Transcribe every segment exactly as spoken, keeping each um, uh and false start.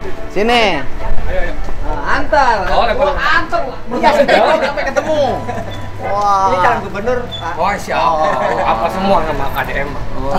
Sini. Ayo, ayo. Nah, antar. Oh, level. Wah, antar. Iya, sampai ketemu. Wah. Ini calon gubernur. Oh, siap. Oh. Apa semua nama K D M? Oh.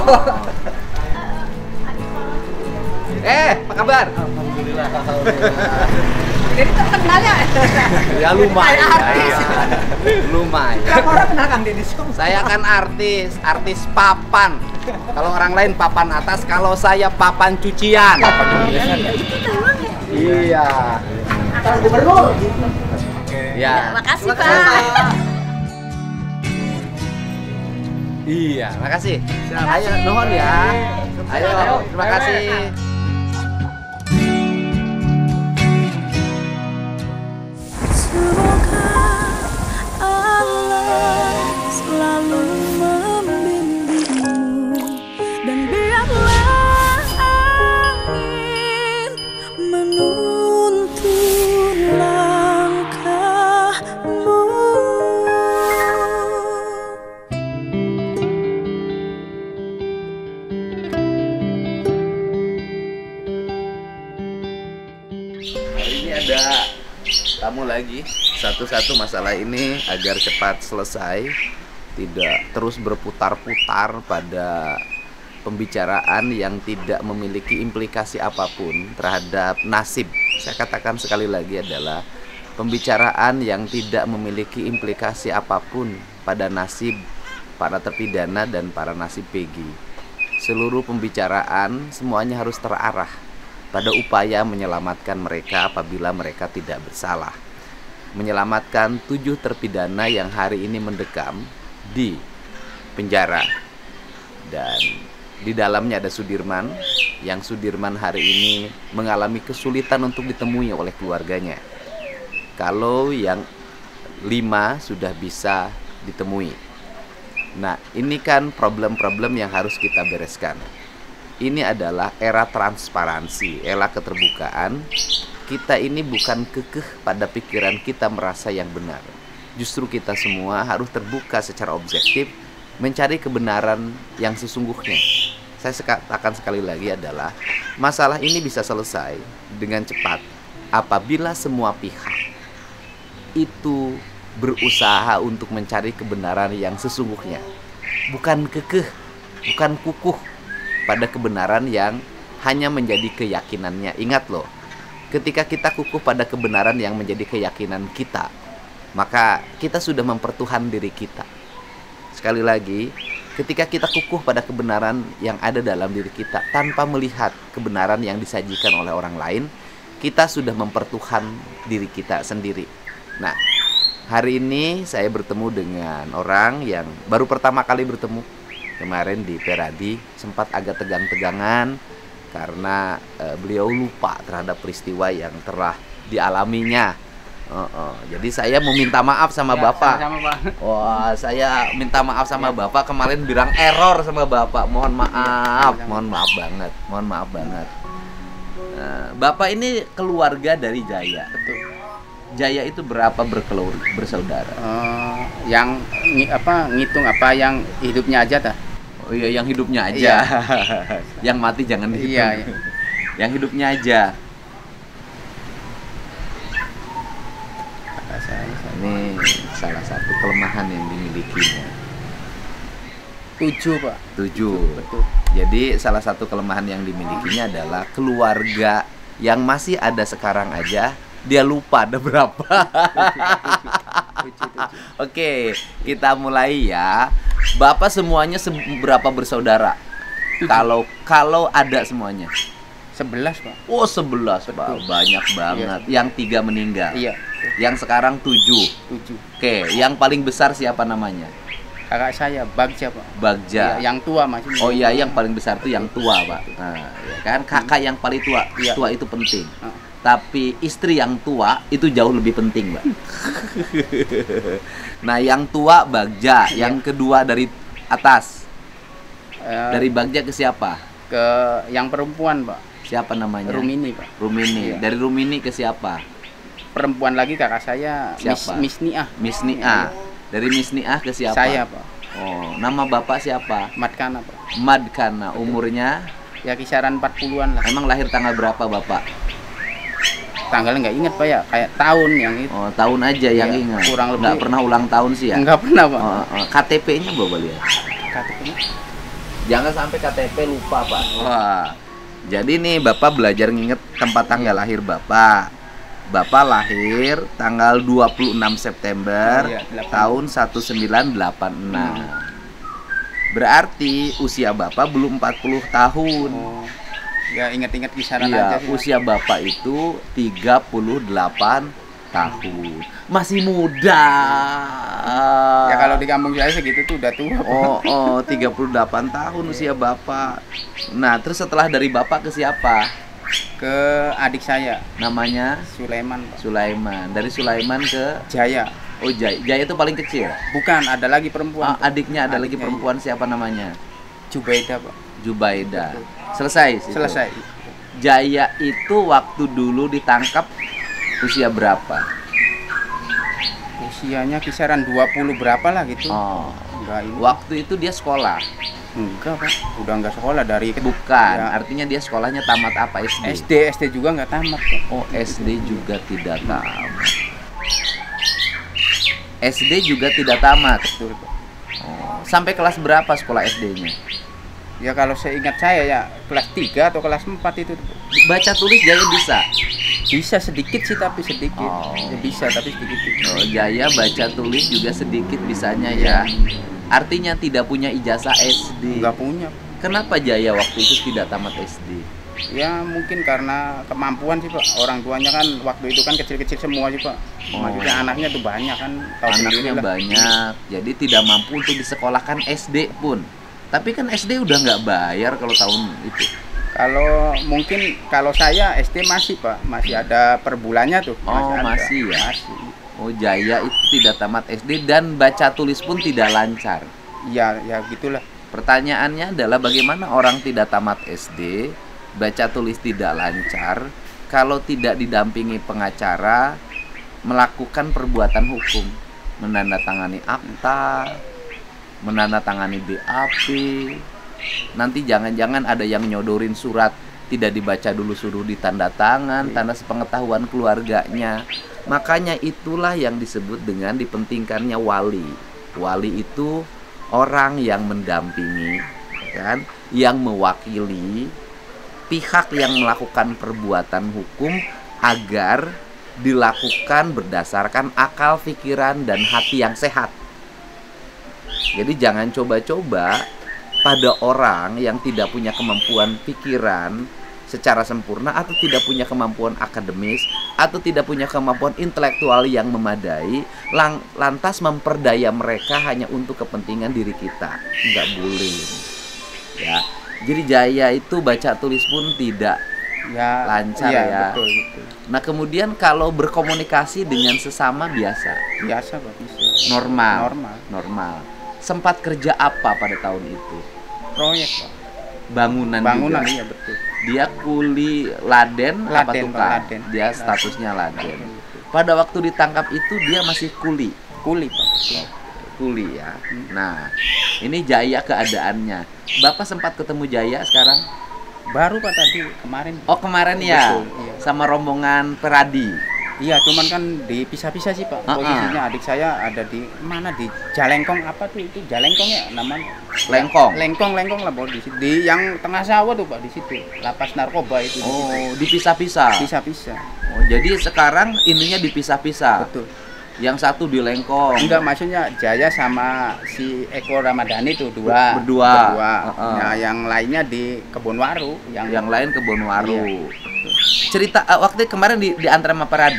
Eh, apa kabar? Alhamdulillah. Jadi terkenalnya Ya lumayan. artis. Lumayan. Berapa orang kenal Kang Deddy? Saya kan artis, artis papan. Kalau orang lain papan atas, kalau saya papan cucian. Itu doang ya. Iya. Calon gubernur. Ya. Makasih, Terima Pak. kasih. Iya, makasih. Ayo, nuhun ya. Ayo, terima kasih. Semoga Allah selalu membimbingmu dan biarlah angin menuntun langkahmu. Hari ini ada tamu lagi. Satu-satu masalah ini agar cepat selesai, tidak terus berputar-putar pada pembicaraan yang tidak memiliki implikasi apapun terhadap nasib. Saya katakan sekali lagi adalah pembicaraan yang tidak memiliki implikasi apapun pada nasib para terpidana dan para nasib Peggy. Seluruh pembicaraan semuanya harus terarah pada upaya menyelamatkan mereka apabila mereka tidak bersalah. Menyelamatkan tujuh terpidana yang hari ini mendekam di penjara. Dan di dalamnya ada Sudirman, yang Sudirman hari ini mengalami kesulitan untuk ditemui oleh keluarganya. Kalau yang lima sudah bisa ditemui. Nah, ini kan problem-problem yang harus kita bereskan. Ini adalah era transparansi, era keterbukaan. Kita ini bukan kekeh pada pikiran kita merasa yang benar. Justru kita semua harus terbuka secara objektif, mencari kebenaran yang sesungguhnya. Saya katakan sekali lagi adalah masalah ini bisa selesai dengan cepat apabila semua pihak itu berusaha untuk mencari kebenaran yang sesungguhnya. Bukan kekeh, bukan kukuh pada kebenaran yang hanya menjadi keyakinannya. Ingat loh, ketika kita kukuh pada kebenaran yang menjadi keyakinan kita, maka kita sudah mempertuhan diri kita. Sekali lagi, ketika kita kukuh pada kebenaran yang ada dalam diri kita tanpa melihat kebenaran yang disajikan oleh orang lain, kita sudah mempertuhan diri kita sendiri. Nah, hari ini saya bertemu dengan orang yang baru pertama kali bertemu. Kemarin di Peradi sempat agak tegang-tegangan karena e, beliau lupa terhadap peristiwa yang telah dialaminya. Oh, oh. Jadi saya mau minta maaf sama Ya, Bapak. sama-sama, Pak. Wah, saya minta maaf sama Bapak, kemarin bilang error sama Bapak. Mohon maaf, Ya, mohon maaf banget, mohon maaf banget. Nah, Bapak ini keluarga dari Jaya. Betul. Jaya itu berapa berkelur bersaudara? Eh, yang ngi- apa ngitung apa yang hidupnya aja dah. Oh iya, yang hidupnya aja. Iya. Yang mati jangan dihitung. Iya, iya. Yang hidupnya aja. Kakak saya, saya. Ini salah satu kelemahan yang dimilikinya. Tujuh, Pak. Tujuh. Betul. Jadi salah satu kelemahan yang dimilikinya adalah keluarga yang masih ada sekarang aja dia lupa ada berapa. Tujuh, tujuh. Oke, kita mulai ya. Bapak semuanya seberapa bersaudara? Tujuh. Kalau kalau ada semuanya. Sebelas, Pak. Oh, sebelas, Pak. Betul. Banyak banget. Yang tiga meninggal. Iya. Yang sekarang tujuh. Tujuh. Oke, yang paling besar siapa namanya? Kakak saya Bagja, Pak. Bagja. Iya, yang tua maksudnya. Oh iya, yang paling besar itu yang tua, Pak. Nah, ya kan kakak yang paling tua, Iya. tua itu penting. Ah. Tapi istri yang tua itu jauh lebih penting, Mbak. Nah, yang tua Bagja, Iya. yang kedua dari atas. Eh, Dari Bagja ke siapa? ke yang perempuan, Pak. Siapa namanya? Rumini, Pak. Rumini. Iya. Dari Rumini ke siapa? Perempuan lagi kakak saya Siapa? Miss, Miss Niah. Miss Niah. Dari Miss Niah ke siapa? Saya, Pak. Oh, nama Bapak siapa? Matkana, Pak. Madkana. Umurnya? Ya kisaran empat puluhan lah. Emang lahir tanggal berapa, Bapak? tanggalnya nggak ingat Pak ya, kayak tahun yang itu. Oh, tahun aja yang Iya, ingat. kurang lebih. Nggak pernah ulang tahun sih ya? Nggak pernah Pak. Oh, oh. K T P-nya bawa lihat. K T P-nya. Jangan sampai K T P lupa, Pak. Wah. Jadi nih Bapak belajar nginget tempat tanggal lahir Bapak. Bapak lahir tanggal dua puluh enam September Oh, iya, delapan. tahun seribu sembilan ratus delapan puluh enam. Berarti usia Bapak belum empat puluh tahun. Oh. Ya ingat-ingat kisaran Iya, aja sih. Pak. usia Bapak itu tiga puluh delapan tahun. Masih muda. Ya kalau di kampung saya segitu tuh udah tua. Pak. Oh, oh, tiga puluh delapan tahun usia Bapak. Nah, terus setelah dari Bapak ke siapa? Ke adik saya Namanya Sulaiman Pak. Sulaiman. Dari Sulaiman ke Jaya. Oh, Jaya. Jaya itu paling kecil. Bukan, ada lagi perempuan. Ah, adiknya ada lagi Adiknya, perempuan, siapa namanya? Jubaida Pak. Jubaida. Selesai situ? Selesai. Jaya itu waktu dulu ditangkap usia berapa? Usianya kisaran dua puluh berapa lah gitu. Oh, Enggak ini. waktu itu dia sekolah. Enggak Pak. Udah enggak sekolah dari Bukan, Ya. artinya dia sekolahnya tamat apa? S D. S D S D juga enggak tamat Pak. Oh, S D juga tidak tamat. S D juga tidak tamat. Betul Pak. Oh, sampai kelas berapa sekolah S D-nya? Ya kalau seingat saya ya kelas tiga atau kelas empat itu Baca tulis Jaya bisa. bisa sedikit sih tapi sedikit. Oh. Ya, bisa tapi sedikit. Oh, Jaya baca tulis juga sedikit bisanya ya. Artinya tidak punya ijazah S D. Enggak punya. Kenapa Jaya waktu itu tidak tamat S D? Ya mungkin karena kemampuan sih Pak. Orang tuanya kan waktu itu kan kecil-kecil semua sih Pak. Oh. Maksudnya anaknya tuh banyak kan. Tahu Anaknya sendiri lah. banyak, jadi tidak mampu untuk disekolahkan S D pun. Tapi kan S D udah nggak bayar kalau tahun itu. Kalau mungkin kalau saya S D masih Pak, masih ada per bulannya tuh. Oh, ada. masih ya? Masih. Oh, Jaya itu tidak tamat S D dan baca tulis pun tidak lancar. Ya, ya gitulah. Pertanyaannya adalah bagaimana orang tidak tamat S D, baca tulis tidak lancar, kalau tidak didampingi pengacara, melakukan perbuatan hukum, menandatangani akta, menandatangani B A P, nanti jangan-jangan ada yang nyodorin surat tidak dibaca dulu suruh ditanda tangan, tanda sepengetahuan keluarganya. Makanya itulah yang disebut dengan dipentingkannya wali. Wali itu orang yang mendampingi, kan, yang mewakili pihak yang melakukan perbuatan hukum agar dilakukan berdasarkan akal, pikiran, dan hati yang sehat. Jadi jangan coba-coba pada orang yang tidak punya kemampuan pikiran secara sempurna atau tidak punya kemampuan akademis atau tidak punya kemampuan intelektual yang memadai, lang lantas memperdaya mereka hanya untuk kepentingan diri kita. Nggak boleh. Ya. Jadi Jaya itu baca tulis pun tidak Ya lancar iya, ya. Betul, betul. Nah, kemudian kalau berkomunikasi dengan sesama biasa, Biasa Pak, bisa. normal. Normal. Normal. Sempat kerja apa pada tahun itu? Proyek Pak. Bangunan, Bangunan juga. iya betul. Dia kuli laden, apa Laden, tukang? Pak, laden. Dia Laden. statusnya laden. Pada waktu ditangkap itu dia masih kuli. Kuli Pak. Kuli ya. Nah, ini Jaya keadaannya. Bapak sempat ketemu Jaya sekarang? Baru Pak tadi kemarin. Oh, kemarin ya. Betul, iya. Sama rombongan Peradi. Iya, cuman kan dipisah-pisah sih Pak. Uh-uh. Posisinya adik saya ada di mana, di Jalengkong apa tuh itu Jalengkong ya namanya. Lengkong. Lengkong, Lengkong lah Pak di situ. Di yang tengah sawah tuh Pak di situ. Lapas narkoba itu di situ. Oh, dipisah-pisah. Pisah-pisah. Oh, jadi sekarang ininya dipisah-pisah. Betul. Yang satu di Lengkong. Enggak, maksudnya Jaya sama si Eko Ramadhani tuh dua. Berdua. Berdua. Uh-uh. Nah, yang lainnya di Kebonwaru, yang Yang lain ke Bonwaru. Iya. Cerita uh, waktu kemarin di, di antara sama Peradi.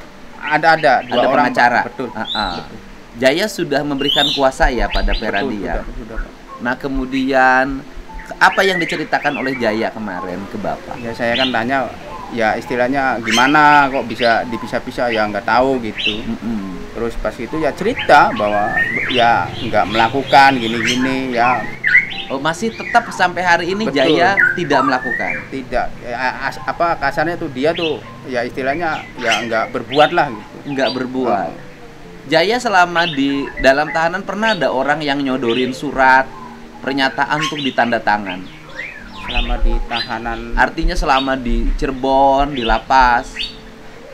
ada ada dua Ada orang pengacara. Pak. Betul. Uh-uh. Jaya sudah memberikan kuasa ya pada Peradi Betul, ya. sudah, sudah, Pak. Nah, kemudian apa yang diceritakan oleh Jaya kemarin ke Bapak? Ya saya kan tanya, ya istilahnya gimana kok bisa dipisah-pisah, ya nggak tahu gitu. Mm-mm. Terus pas itu ya cerita bahwa ya nggak melakukan gini-gini ya Oh, masih tetap sampai hari ini Betul. Jaya tidak melakukan. tidak ya, as- apa kasarnya tuh dia tuh ya istilahnya ya nggak berbuat lah gitu. Nggak berbuat. Oh. Jaya selama di dalam tahanan pernah ada orang yang nyodorin surat pernyataan untuk ditanda tangan. Selama di tahanan Artinya selama di Cirebon, di lapas,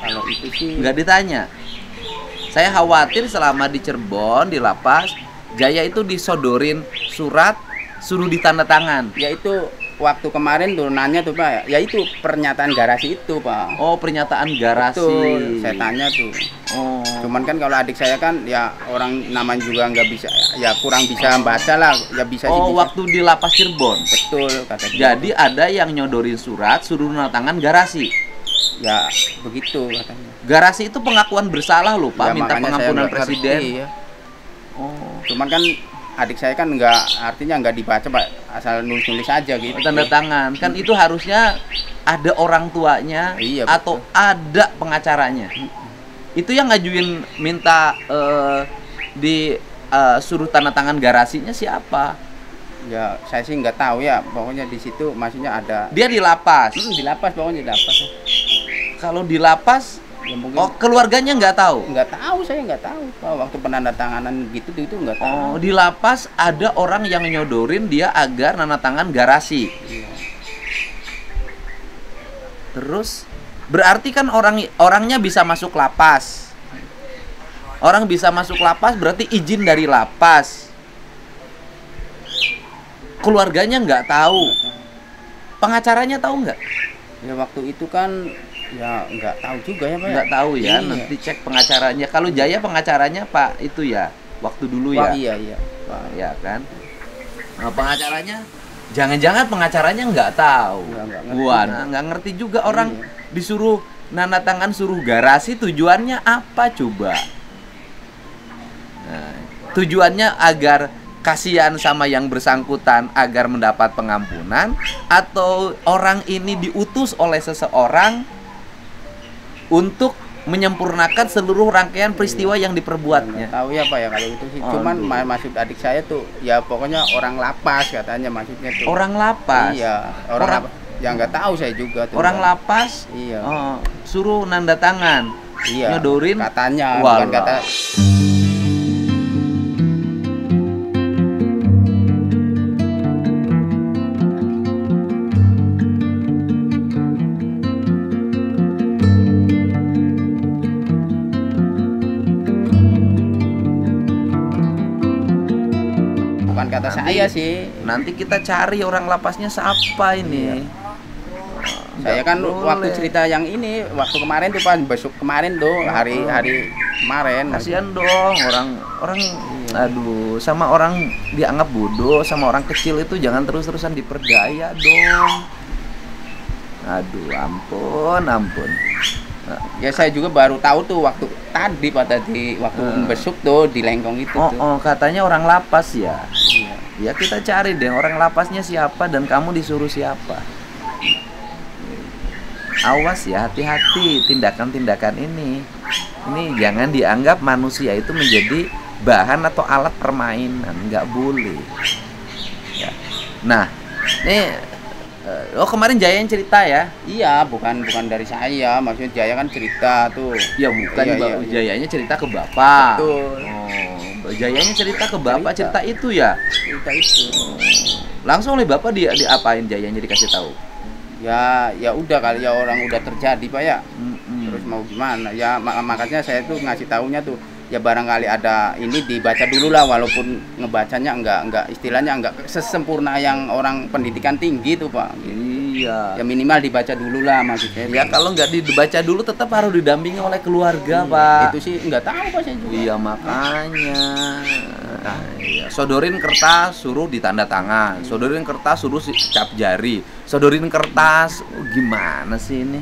Kalau itu sih Nggak ditanya. Saya khawatir selama di Cirebon di lapas Jaya itu disodorin surat suruh ditanda tangan. ya itu waktu kemarin tuh nanya tuh Pak, ya itu pernyataan garasi itu Pak. Oh, pernyataan garasi. Betul, saya tanya tuh. Oh. Cuman kan kalau adik saya kan ya orang namanya juga nggak bisa, ya kurang bisa baca lah, ya bisa sih Oh, bisa. waktu di lapas Cirebon. Betul kata dia. Jadi ada yang nyodorin surat suruh tanda tangan garasi. Ya begitu katanya. Garasi itu pengakuan bersalah loh Pak, Ya, minta makanya saya pengampunan nggak presiden. ngerti, ya. Oh. Cuman kan adik saya kan nggak, artinya nggak dibaca Pak, asal nulis-nulis aja gitu. Tanda tangan kan itu harusnya ada orang tuanya Iya, atau betul. ada pengacaranya. Itu yang ngajuin minta eh, di eh, suruh tanda tangan garasinya siapa? Ya saya sih nggak tahu ya, pokoknya di situ maksudnya ada. Dia di lapas. Hmm, di lapas pokoknya di lapas. Kalau di lapas, Ya mungkin oh keluarganya nggak tahu. nggak tahu, saya nggak tahu Pak, waktu penandatanganan gitu tuh itu nggak tahu. Oh, di lapas ada orang yang nyodorin dia agar nanda tangan garasi. Iya. Terus berarti kan orang orangnya bisa masuk lapas. Orang bisa masuk lapas berarti izin dari lapas. Keluarganya nggak tahu. Pengacaranya tahu nggak? Ya waktu itu kan ya nggak tahu juga ya Pak. Nggak tahu ya. Iya. Nanti cek pengacaranya. Kalau Jaya pengacaranya Pak itu ya waktu dulu Wah, ya. iya iya. Pak. Ya kan. Nah, pengacaranya jangan-jangan pengacaranya nggak tahu. Nggak- nggak ngerti. Wah, nah, nggak ngerti juga orang Iya. disuruh nanda tangan suruh garasi tujuannya apa coba? Nah, tujuannya agar kasihan sama yang bersangkutan agar mendapat pengampunan atau orang ini diutus oleh seseorang untuk menyempurnakan seluruh rangkaian peristiwa yang Nggak diperbuatnya. tahu ya Pak ya kalau itu sih. Aduh. Cuman ma- maksud adik saya tuh ya pokoknya orang lapas katanya maksudnya tuh. Orang lapas. Iya, orang, Orang- lapas. Ya nggak tahu saya juga tuh. Orang Pak. lapas Iya. oh, suruh nanda tangan. Iya. Nyodorin Katanya Walah. bukan kata. Bukan kata Nanti- saya sih. Nanti kita cari orang lapasnya siapa ini. Saya kan Nggak waktu boleh. cerita yang ini waktu kemarin tuh Pak, besok kemarin tuh hari hari kemarin. Kasihan dong orang orang aduh sama orang dianggap bodoh sama orang kecil itu jangan terus-terusan diperdaya dong. Aduh ampun ampun. Nah, Ya saya juga baru tahu tuh waktu tadi Pak tadi waktu Hmm. besok tuh di Lengkong itu oh, tuh. oh katanya orang lapas ya. Iya. Ya kita cari deh orang lapasnya siapa dan kamu disuruh siapa. Awas ya, hati-hati tindakan-tindakan ini. Ini jangan dianggap manusia itu menjadi bahan atau alat permainan, nggak boleh. Ya. Nah, ini eh, oh kemarin Jaya yang cerita ya? Iya, bukan bukan dari saya, maksudnya Jaya kan cerita tuh. Ya bukan, Iya, Mbak. iya, iya. Jayanya cerita ke bapak. Betul. Oh, Jayanya cerita ke bapak, cerita, Cerita. itu ya. Cerita itu. Langsung oleh bapak dia diapain Jayanya dikasih tahu? Ya, ya udah kali ya orang udah terjadi Pak ya. Mm-mm. Terus mau gimana? Ya mak- makanya saya tuh ngasih taunya tuh ya barangkali ada ini dibaca dulu lah walaupun ngebacanya enggak enggak istilahnya enggak sesempurna yang orang pendidikan tinggi tuh Pak. Iya. Ya minimal dibaca dulu lah maksudnya. Ya kalau nggak dibaca dulu tetap harus didampingi oleh keluarga, Iya, Pak. itu sih enggak tahu Pak saya juga. Iya makanya. Nah, iya. Sodorin kertas suruh ditanda tangan. Sodorin kertas suruh si- cap jari. Sodorin kertas oh, gimana sih ini?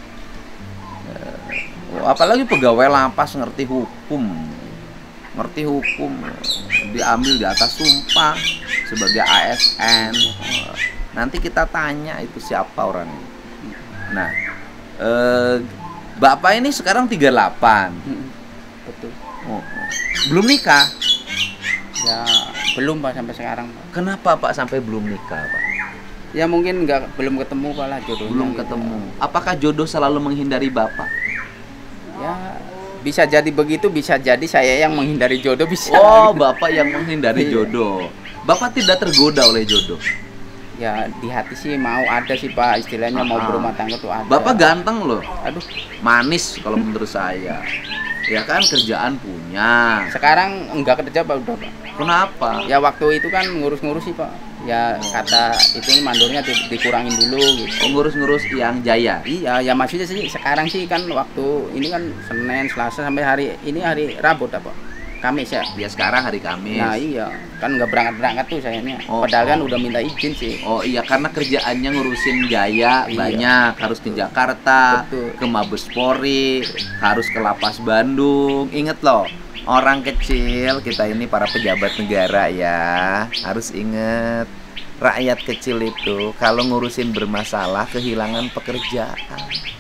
Eh, oh, apalagi pegawai lapas ngerti hukum. Ngerti hukum. Diambil di atas sumpah sebagai A S N. Oh, nanti kita tanya itu siapa orangnya. Nah, eh, Bapak ini sekarang tiga puluh delapan. Mm, Betul. Oh, oh. Belum nikah. Ya belum Pak sampai sekarang Pak. Kenapa Pak sampai belum nikah, Pak? Ya mungkin nggak belum ketemu Pak lah jodohnya. Belum gitu. ketemu. Apakah jodoh selalu menghindari Bapak? Ya bisa jadi begitu, bisa jadi saya yang menghindari jodoh bisa. Oh, Bapak yang menghindari jodoh. Bapak tidak tergoda oleh jodoh. Ya di hati sih mau ada sih Pak, istilahnya mau Ah. berumah tangga tuh ada. Bapak ganteng loh, Aduh, manis kalau menurut saya. Ya kan kerjaan punya. sekarang enggak kerja Pak udah Pak. Kenapa? Ya waktu itu kan ngurus-ngurus sih Pak. Ya kata itu mandornya di- dikurangin dulu gitu. Oh, ngurus-ngurus yang jaya. Iya, ya maksudnya sih sekarang sih kan waktu ini kan Senin, Selasa sampai hari ini hari Rabu dah Pak. Kamis ya. Ya sekarang hari Kamis. Nah iya, kan nggak berangkat-berangkat tuh sayangnya. Oh, Padahal kan oh. udah minta izin sih. Oh iya, karena kerjaannya ngurusin jaya Iya. banyak, harus ke Jakarta, Betul. ke Mabespori, harus ke Lapas Bandung. Ingat loh, orang kecil kita ini para pejabat negara ya, harus inget rakyat kecil itu kalau ngurusin bermasalah kehilangan pekerjaan.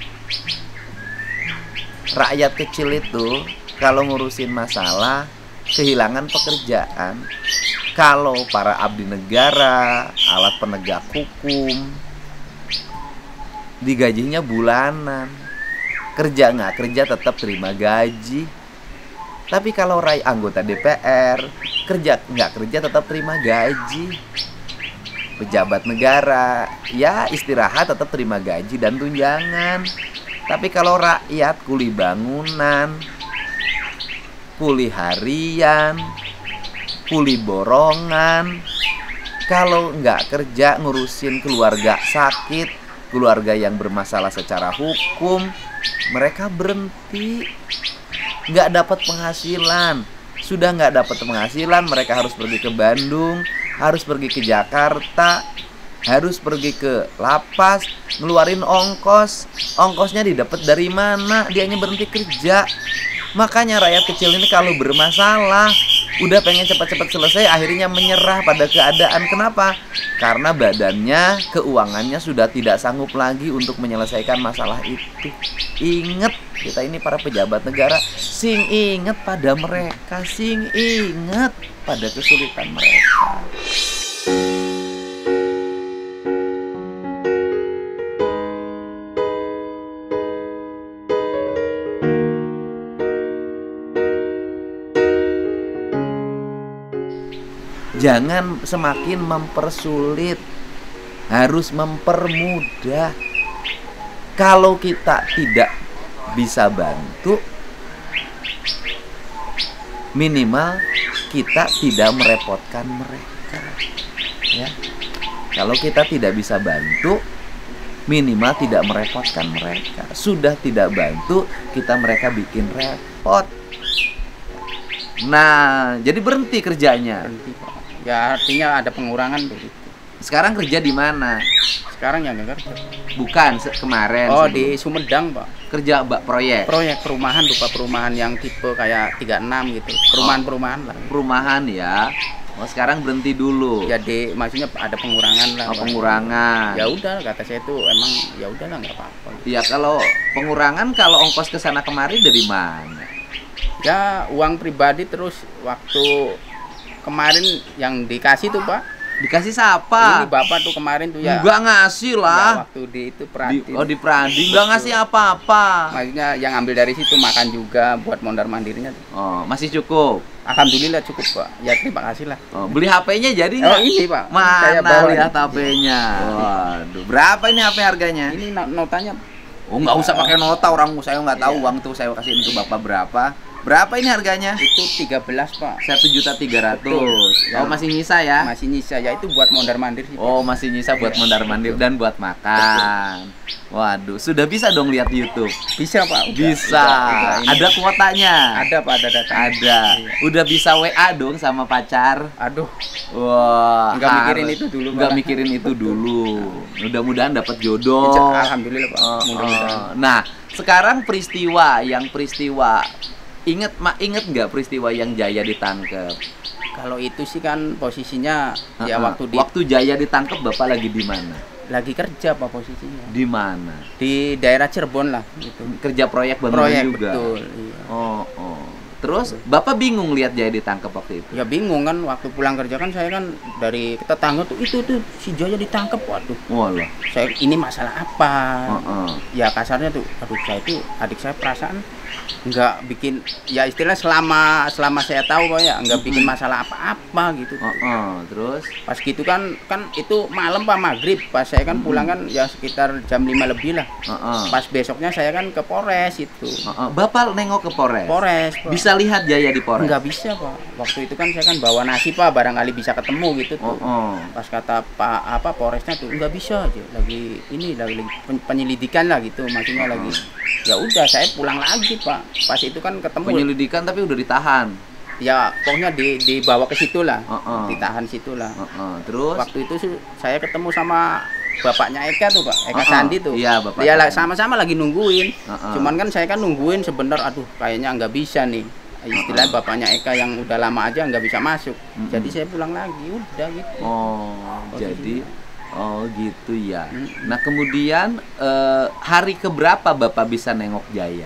Rakyat kecil itu kalau ngurusin masalah kehilangan pekerjaan. Kalau para abdi negara, alat penegak hukum, digajinya bulanan. Kerja nggak kerja tetap terima gaji. Tapi kalau rakyat anggota D P R, kerja nggak kerja tetap terima gaji. Pejabat negara, ya istirahat tetap terima gaji dan tunjangan. Tapi kalau rakyat kuli bangunan, kuli harian, kuli borongan, kalau nggak kerja ngurusin keluarga sakit, keluarga yang bermasalah secara hukum, mereka berhenti, nggak dapat penghasilan. Sudah nggak dapat penghasilan, mereka harus pergi ke Bandung, harus pergi ke Jakarta, harus pergi ke lapas, ngeluarin ongkos. Ongkosnya didapat dari mana? Dianya berhenti kerja. Makanya rakyat kecil ini kalau bermasalah, udah pengen cepat-cepat selesai, akhirnya menyerah pada keadaan. Kenapa? Karena badannya, keuangannya sudah tidak sanggup lagi untuk menyelesaikan masalah itu. Ingat, kita ini para pejabat negara, sing ingat pada mereka, sing ingat pada kesulitan mereka. Jangan semakin mempersulit, harus mempermudah. Kalau kita tidak bisa bantu, minimal kita tidak merepotkan mereka, ya. Kalau kita tidak bisa bantu, minimal tidak merepotkan mereka. Sudah tidak bantu, kita mereka bikin repot. Nah, jadi berhenti kerjanya. Berhenti, Pak. Ya artinya ada pengurangan tuh. Sekarang kerja di mana? Sekarang ya nggak kerja. Bukan se- kemarin. Oh sebelum. di Sumedang Pak. Kerja bak proyek. Proyek perumahan lupa perumahan yang tipe kayak tiga puluh enam gitu. Perumahan-perumahan lah. Perumahan ya. Oh, sekarang berhenti dulu. Jadi maksudnya ada pengurangan lah. Oh, Pak. pengurangan. Ya udah kata saya tuh emang ya udahlah nggak apa-apa. Ya kalau pengurangan, kalau ongkos ke sana kemari dari mana? Ya uang pribadi terus waktu kemarin yang dikasih tuh Pak. Dikasih siapa? Ini Bapak tuh kemarin tuh ya. Enggak ngasih Ya, lah. waktu di itu Di, Pradin. oh di Pradi enggak ngasih apa-apa. Maksudnya yang ambil dari situ makan juga buat mondar mandirnya. Oh, masih cukup. Alhamdulillah cukup Pak. Ya terima kasih lah. Oh, beli H P-nya jadi Oh nggak? ini Pak. Mana Saya bawa lihat ini. H P-nya? Waduh, berapa ini H P harganya? Ini not- notanya Oh, nggak usah pakai nota, orang saya nggak tahu Iya. uang tuh saya kasihin ke Bapak berapa. Berapa ini harganya? itu tiga belas Pak. Satu juta tiga ratus. Betul. Oh, masih nyisa ya? Masih nyisa ya itu buat mondar mandir sih. Pak. Oh, masih nyisa buat Iya. mondar mandir dan buat makan. Waduh, sudah bisa dong lihat YouTube. Bisa Pak. Udah, Bisa. udah, udah, ini. Ada kuotanya. Ada Pak ada data. Ada. Iya. Udah bisa W A dong sama pacar. Aduh. Wah. Nggak mikirin harus- itu dulu, Nggak Pak. mikirin itu dulu. Mudah-mudahan dapat jodoh. Alhamdulillah Pak. Oh, Mudah-mudahan. oh. Nah, sekarang peristiwa yang peristiwa inget ma inget nggak peristiwa yang Jaya ditangkap? Kalau itu sih kan posisinya ya Uh-uh. waktu di waktu Jaya ditangkap Bapak lagi di mana? lagi kerja Pak posisinya. Di mana? Di daerah Cirebon lah gitu. Kerja proyek bangunan Proyek juga. betul. Iya. Oh, oh. Terus Bapak bingung lihat Jaya ditangkap waktu itu? Ya bingung kan, waktu pulang kerja kan saya kan dari tetangga tuh itu tuh si Jaya ditangkap, waduh. Walah. Saya ini masalah apa? Heeh. Ya kasarnya tuh, aduh saya tuh adik saya perasaan nggak bikin, ya istilah selama selama saya tahu kok ya nggak bikin masalah apa-apa gitu. Heeh, terus Pas gitu kan kan itu malam pak maghrib, pas saya kan pulang kan ya sekitar jam lima lebih lah. Heeh. Pas besoknya saya kan ke Polres itu. Heeh. Bapak nengok ke Polres. Polres. Pak. Bisa lihat Jaya di Polres? Nggak bisa pak. Waktu itu kan saya kan bawa nasi pak, barangkali bisa ketemu gitu tuh. Heeh. Pas kata Pak apa Polresnya tuh nggak bisa aja, lagi ini lagi pen- penyelidikan lah gitu, maksudnya lagi. Ya udah saya pulang lagi pak. Pas itu kan ketemu. Penyelidikan tapi udah ditahan. Ya pokoknya di dibawa ke situ lah, Heeh. ditahan situ lah. Heeh. Terus Waktu itu sih saya ketemu sama bapaknya Eka tuh pak, Eka Heeh. Sandi tuh. Iya, bapak Dia lah- Sandi. sama-sama lagi nungguin. Heeh. Cuman kan saya kan nungguin sebentar, aduh kayaknya nggak bisa nih. Istilah Heeh. bapaknya Eka yang udah lama aja nggak bisa masuk. Mm-mm. Jadi saya pulang lagi, udah gitu. Oh, Oh, jadi oh gitu ya. Mm-mm. Nah, kemudian eh, hari keberapa Bapak bisa nengok Jaya?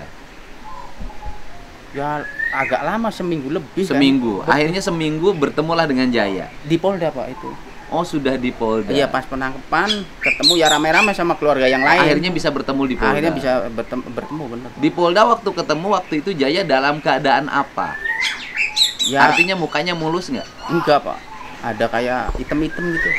Ya agak lama, seminggu lebih. kan. Seminggu. Be- Akhirnya seminggu bertemulah dengan Jaya. di Polda pak itu. Oh, sudah di Polda. Iya pas penangkapan ketemu ya rame-rame sama keluarga yang lain. Akhirnya bisa bertemu di Polda. Akhirnya bisa bertemu, bertemu bener. Di Polda waktu ketemu waktu itu Jaya dalam keadaan apa? Ya Artinya mukanya mulus nggak? enggak pak, ada kayak item-item gitu.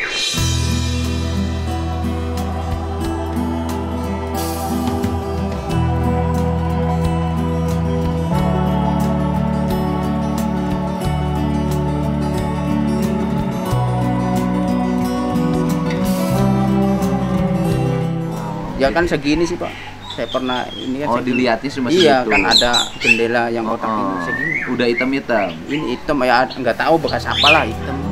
Ya kan segini sih pak, saya pernah ini kan Oh, segini. dilihatnya cuma Iya segitu. kan ada jendela yang Oh, kotak ini oh. segini. Udah hitam-hitam. Ini hitam ya, nggak tahu bekas apalah hitam.